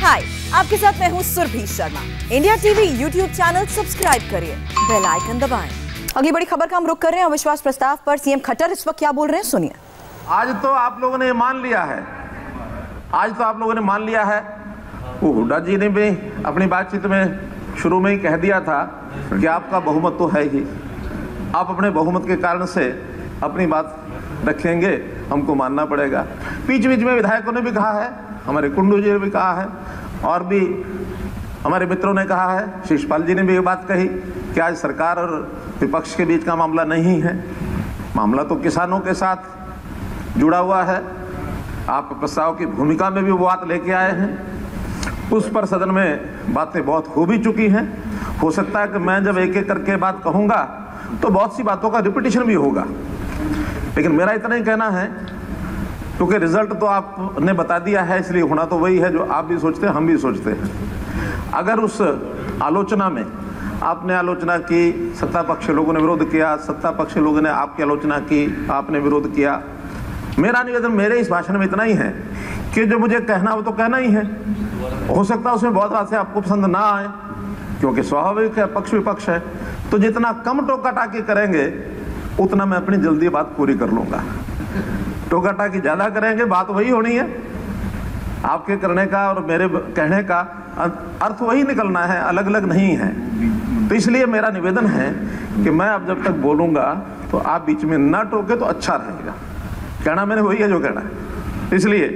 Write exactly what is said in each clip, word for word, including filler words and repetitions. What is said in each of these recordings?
हाय, आपके साथ मैं हूँ Surabhi Sharma. India TV YouTube channel subscribe करिए, बेल आइकन दबाएं। अगली बड़ी खबर का हम रुख कर रहे हैं अविश्वास प्रस्ताव पर। सीएम खट्टर इस वक्त क्या बोल रहे हैं, सुनिए। आज तो आप लोगों ने मान लिया है, आज तो आप लोगों ने मान लिया है। वो हुड्डा जी ने भी अपनी बातचीत में शुरू में ही कह दिया था कि आपका बहुमत तो है ही, आप अपने बहुमत के कारण से अपनी बात रखेंगे, हमको मानना पड़ेगा। बीच बीच में विधायकों ने भी कहा है, हमारे कुंडू जी ने भी कहा है, और भी हमारे मित्रों ने कहा है, शिषपाल जी ने भी ये बात कही कि आज सरकार और विपक्ष के बीच का मामला नहीं है, मामला तो किसानों के साथ जुड़ा हुआ है। आप प्रस्ताव की भूमिका में भी वो बात लेके आए हैं, उस पर सदन में बातें बहुत हो भी चुकी हैं। हो सकता है कि मैं जब एक एक करके बात कहूँगा तो बहुत सी बातों का रिपीटिशन भी होगा, लेकिन मेरा इतना ही कहना है, क्योंकि रिजल्ट तो आपने बता दिया है, इसलिए होना तो वही है जो आप भी सोचते हैं, हम भी सोचते हैं। अगर उस आलोचना में आपने आलोचना की, सत्ता पक्ष लोगों ने विरोध किया, सत्ता पक्ष लोगों ने आपकी आलोचना की, आपने विरोध किया, मेरा निवेदन मेरे इस भाषण में इतना ही है कि जो मुझे कहना हो तो कहना ही है। हो सकता है उसमें बहुत बातें आपको पसंद ना आए, क्योंकि स्वाभाविक है, पक्ष विपक्ष है, तो जितना कम टोका टाकी करेंगे उतना मैं अपनी जल्दी बात पूरी कर लूँगा। टोका टाकी ज़्यादा करेंगे, बात वही होनी है, आपके करने का और मेरे कहने का अर्थ वही निकलना है, अलग अलग नहीं है। तो इसलिए मेरा निवेदन है कि मैं अब जब तक बोलूँगा तो आप बीच में ना टोके तो अच्छा रहेगा। कहना मैंने वही है जो कहना है। इसलिए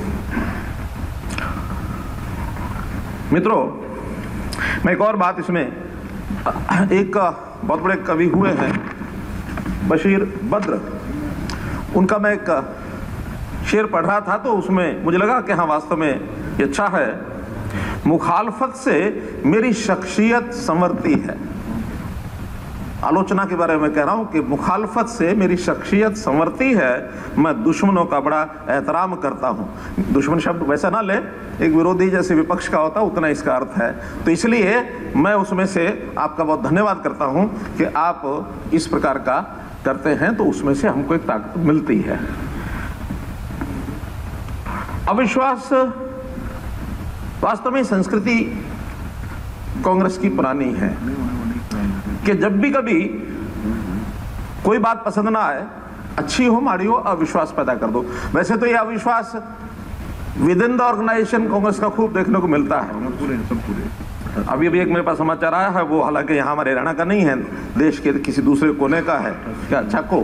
मित्रों, मैं एक और बात इसमें, एक बहुत बड़े कवि हुए हैं बशीर बद्र, उनका मैं एक शेर पढ़ रहा था तो उसमें मुझे लगा कि हाँ वास्तव में ये अच्छा है। मुखालफत से मेरी शख्सियत संवरती है। आलोचना के बारे में कह रहा हूं कि मुखालफत से मेरी शख्सियत संवरती है, मैं दुश्मनों का बड़ा एहतराम करता हूं। दुश्मन शब्द वैसा ना ले, एक विरोधी जैसे विपक्ष का होता उतना इसका अर्थ है। तो इसलिए मैं उसमें से आपका बहुत धन्यवाद करता हूं कि आप इस प्रकार का करते हैं, तो उसमें से हमको एक ताकत मिलती है। अविश्वास वास्तव में संस्कृति कांग्रेस की पुरानी है कि जब भी कभी कोई बात पसंद ना आए, अच्छी हो माड़ी हो, अविश्वास पैदा कर दो। वैसे तो ये अविश्वास within the organisation Congress का खूब देखने को मिलता है। अभी अभी एक मेरे पास समाचार आया है, वो हालांकि यहाँ हमारे हरियाणा का नहीं है, देश के किसी दूसरे कोने का है। क्या चाको,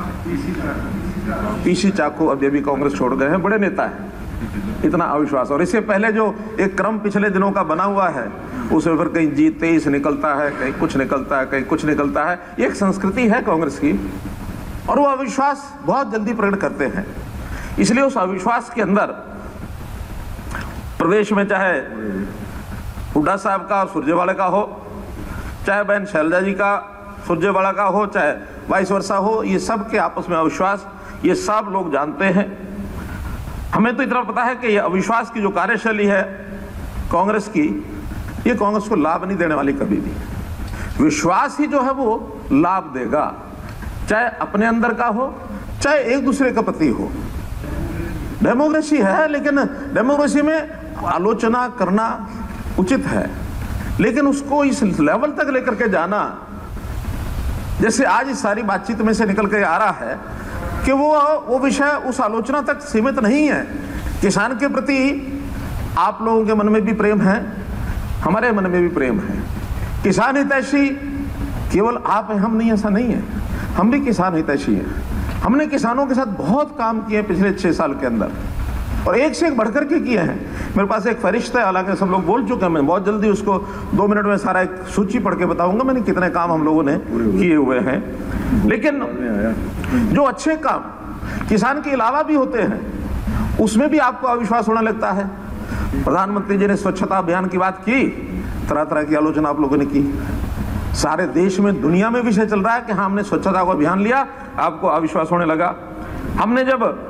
पीसी चाको अभी अभी कांग्रेस छोड़ गए हैं, बड़े नेता है। इतना अविश्वास। और इससे पहले जो एक क्रम पिछले दिनों का बना हुआ है, उसमें फिर कहीं जी तेईस निकलता है, कहीं कुछ निकलता है, कहीं कुछ निकलता है। ये एक संस्कृति है कांग्रेस की, और वो अविश्वास बहुत जल्दी प्रकट करते हैं। इसलिए उस अविश्वास के अंदर प्रदेश में चाहे हुड्डा साहब का सुरजेवाला का हो, चाहे बहन शैलजा जी का सुरजेवाला का हो, चाहे वाइस वर्सा हो, ये सब के आपस में अविश्वास, ये सब लोग जानते हैं। हमें तो इतना पता है कि ये अविश्वास की जो कार्यशैली है कांग्रेस की, ये कांग्रेस को लाभ नहीं देने वाली कभी भी। विश्वास ही जो है वो लाभ देगा, चाहे अपने अंदर का हो, चाहे एक दूसरे का प्रति हो। डेमोक्रेसी है, लेकिन डेमोक्रेसी में आलोचना करना उचित है, लेकिन उसको इस लेवल तक लेकर के जाना, जैसे आज इस सारी बातचीत में से निकल के आ रहा है कि वो वो विषय उस आलोचना तक सीमित नहीं है। किसान के प्रति आप लोगों के मन में भी प्रेम है, हमारे मन में भी प्रेम है। किसान हितैषी केवल आप हैं, हम नहीं, ऐसा नहीं है, हम भी किसान हितैषी हैं। हमने किसानों के साथ बहुत काम किए पिछले छः साल के अंदर, और एक से एक बढ़कर के किए हैं। मेरे पास एक फरिश्ता है, हालांकि सब लोग बोल चुके हैं, मैं बहुत जल्दी उसको दो मिनट में सारा एक सूची पढ़ के बताऊंगा मैंने कितने काम हम लोगों ने किए हुए हैं। लेकिन जो अच्छे काम किसान के अलावा भी होते हैं, उसमें भी आपको अविश्वास होने लगता है। प्रधानमंत्री जी ने स्वच्छता अभियान की बात की, तरह तरह की आलोचना आप लोगों ने की। सारे देश में, दुनिया में विषय चल रहा है कि हाँ हमने स्वच्छता को अभियान लिया, आपको अविश्वास होने लगा। हमने जब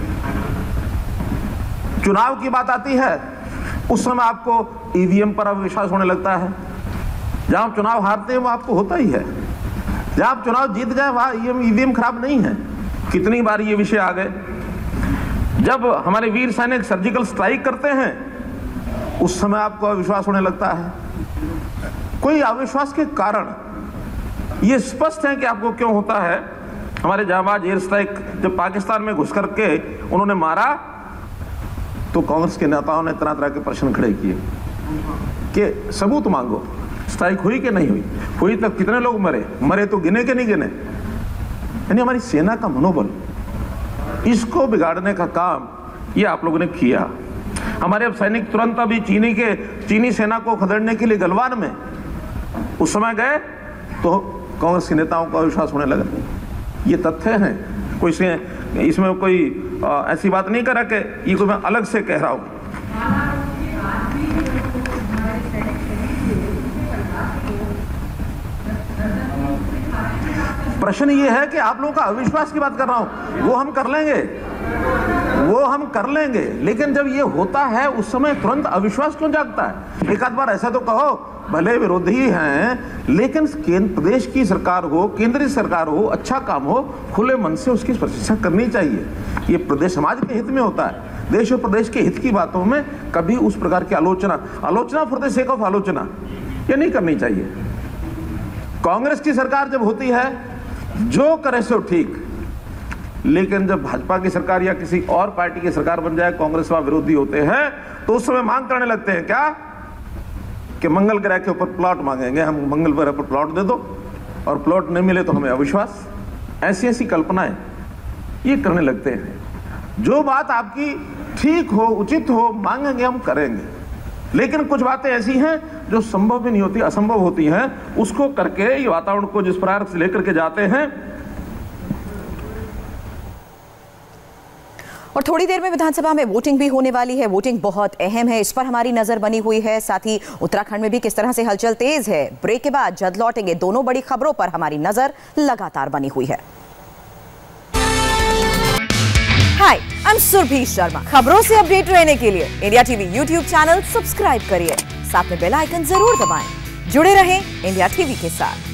चुनाव की बात आती है, उस समय आपको ईवीएम पर अविश्वास होने लगता है। जहां आप चुनाव हारते हैं वो आपको होता ही है, जहां आप चुनाव जीत गए वहां ईवीएम खराब नहीं है। कितनी बार ये विषय आ गए। जब हमारे वीर सैनिक सर्जिकल स्ट्राइक करते हैं उस समय आपको अविश्वास होने लगता है। कोई अविश्वास के कारण ये स्पष्ट है कि आपको क्यों होता है। हमारे जाबाज एयर स्ट्राइक जब पाकिस्तान में घुस करके उन्होंने मारा तो कांग्रेस के नेताओं ने तरह तरह के प्रश्न खड़े किए कि सबूत मांगो, स्ट्राइक हुई कि नहीं हुई, हुई तब कितने लोग मरे, मरे तो गिने के नहीं गिने। यानी हमारी सेना का मनोबल, इसको बिगाड़ने का काम ये आप लोगों ने किया। हमारे अब सैनिक तुरंत अभी चीनी के चीनी सेना को खदेड़ने के लिए गलवान में उस समय गए तो कांग्रेस के नेताओं का विश्वास होने लगा। ये तथ्य हैं, कोई से इसमें कोई आ, ऐसी बात नहीं करा कि ये कोई मैं अलग से कह रहा हूं। प्रश्न ये है कि आप लोगों का अविश्वास की बात कर रहा हूं, वो हम कर लेंगे, वो हम कर लेंगे, लेकिन जब ये होता है उस समय तुरंत अविश्वास क्यों जागता है? एक आध बार ऐसा तो कहो, भले विरोधी हैं लेकिन केंद्र प्रदेश की सरकार हो, केंद्रीय सरकार हो, अच्छा काम हो, खुले मन से उसकी प्रशंसा करनी चाहिए। ये प्रदेश समाज के हित में होता है। देश और प्रदेश के हित की बातों में कभी उस प्रकार की आलोचना आलोचना फॉर द सेक ऑफ आलोचना ये नहीं करनी चाहिए। कांग्रेस की सरकार जब होती है जो करे सो ठीक, लेकिन जब भाजपा की सरकार या किसी और पार्टी की सरकार बन जाए, कांग्रेस व विरोधी होते हैं तो उस समय मांग करने लगते हैं क्या कि मंगल ग्रह के ऊपर प्लॉट मांगेंगे, हम मंगल ग्रह पर प्लॉट दे दो, और प्लॉट नहीं मिले तो हमें अविश्वास। ऐसी ऐसी कल्पनाएं ये करने लगते हैं। जो बात आपकी ठीक हो, उचित हो, मांगेंगे हम करेंगे, लेकिन कुछ बातें ऐसी हैं जो संभव भी नहीं होती, असंभव होती हैं, उसको करके ये वातावरण को जिस प्रकार से लेकर के जाते हैं। और थोड़ी देर में विधानसभा में वोटिंग भी होने वाली है। वोटिंग बहुत अहम है, इस पर हमारी नजर बनी हुई है। साथ ही उत्तराखंड में भी किस तरह से हलचल तेज है। ब्रेक के बाद जल्द लौटेंगे। दोनों बड़ी खबरों पर हमारी नजर लगातार बनी हुई है। Hi, I am Surabhi Sharma. खबरों से अपडेट रहने के लिए India TV YouTube channel subscribe करिए, साथ में बेल आइकन जरूर दबाएं। जुड़े रहें इंडिया टीवी के साथ।